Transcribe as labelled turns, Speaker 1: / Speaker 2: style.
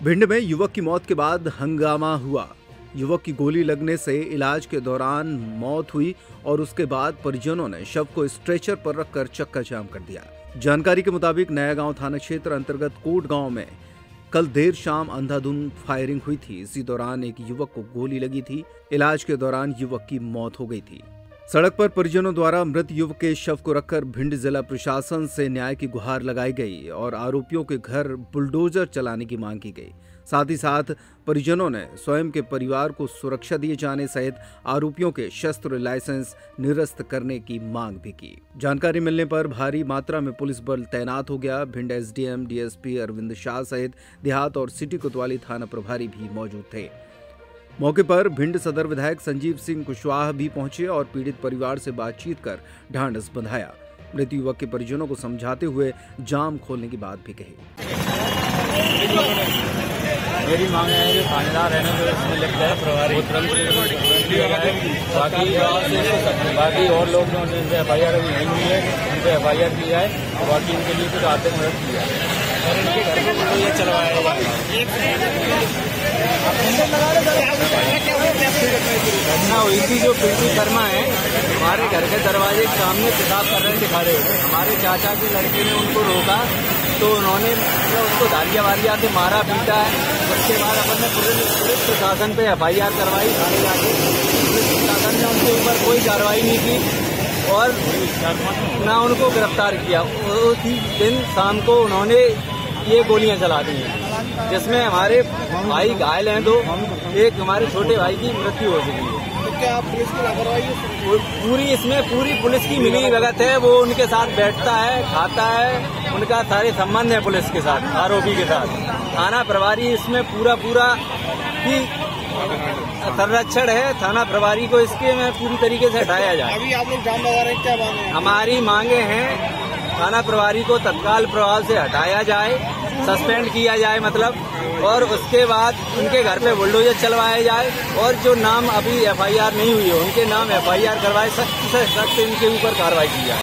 Speaker 1: भिंड में युवक की मौत के बाद हंगामा हुआ। युवक की गोली लगने से इलाज के दौरान मौत हुई और उसके बाद परिजनों ने शव को स्ट्रेचर पर रखकर चक्का जाम कर दिया। जानकारी के मुताबिक नया गांव थाना क्षेत्र अंतर्गत कोट गांव में कल देर शाम अंधाधुंध फायरिंग हुई थी। इसी दौरान एक युवक को गोली लगी थी। इलाज के दौरान युवक की मौत हो गई थी। सड़क पर परिजनों द्वारा मृत युवक के शव को रखकर भिंड जिला प्रशासन से न्याय की गुहार लगाई गई और आरोपियों के घर बुलडोजर चलाने की मांग की गई। साथ ही साथ परिजनों ने स्वयं के परिवार को सुरक्षा दिए जाने सहित आरोपियों के शस्त्र लाइसेंस निरस्त करने की मांग भी की। जानकारी मिलने पर भारी मात्रा में पुलिस बल तैनात हो गया। भिंड एसडीएम डीएसपी अरविंद शाह सहित देहात और सिटी कोतवाली थाना प्रभारी भी मौजूद थे। मौके पर भिंड सदर विधायक संजीव सिंह कुशवाहा भी पहुंचे और पीड़ित परिवार से बातचीत कर ढांढस बंधाया। मृत युवक के परिजनों को समझाते हुए जाम खोलने की बात भी कही।
Speaker 2: मेरी मांग है कि थानेदार रहने जो इसमें लिख जाए प्रभारी बाकी और लोग जो जिनसे FIR अभी नहीं हुई है उन पर FIR की जाए और बाकी इनके लिए कुछ आर्थिक मदद की जाए और इनके घर को ये चलवाया घटना हुई थी। जो पिंटू शर्मा है हमारे घर के दरवाजे के सामने पेशाब कर रहे दिखा रहे थे। हमारे चाचा के लड़के ने उनको रोका तो उन्होंने उसको धारिया वारिया से मारा पीटा है। उसके बाद अपन ने पुलिस प्रशासन पे FIR करवाई। थाने जाके पुलिस प्रशासन ने उनके ऊपर कोई कार्रवाई नहीं की और ना उनको गिरफ्तार किया। उसी दिन शाम को उन्होंने ये गोलियां चला दी हैं जिसमें हमारे भाई घायल हैं दो, एक हमारे छोटे भाई की मृत्यु हो चुकी है।
Speaker 3: तो क्या आप पुलिस की लापरवाही
Speaker 2: पूरी पुलिस की मिली भगत है। वो उनके साथ बैठता है, खाता है, उनका सारे संबंध है पुलिस के साथ, आरोपी के साथ। थाना प्रभारी इसमें पूरा ही संरक्षण है। थाना प्रभारी को इसके में पूरी तरीके से हटाया जाए।
Speaker 3: अभी आप लोग जाम लगा रहे हैं, क्या मांगे?
Speaker 2: हमारी मांगे हैं थाना प्रभारी को तत्काल प्रभाव से हटाया जाए, सस्पेंड किया जाए मतलब, और उसके बाद उनके घर पे बुलडोजर चलवाया जाए और जो नाम अभी FIR नहीं हुई है उनके नाम FIR करवाए, सख्त से सख्त इनके ऊपर कार्रवाई की जाए।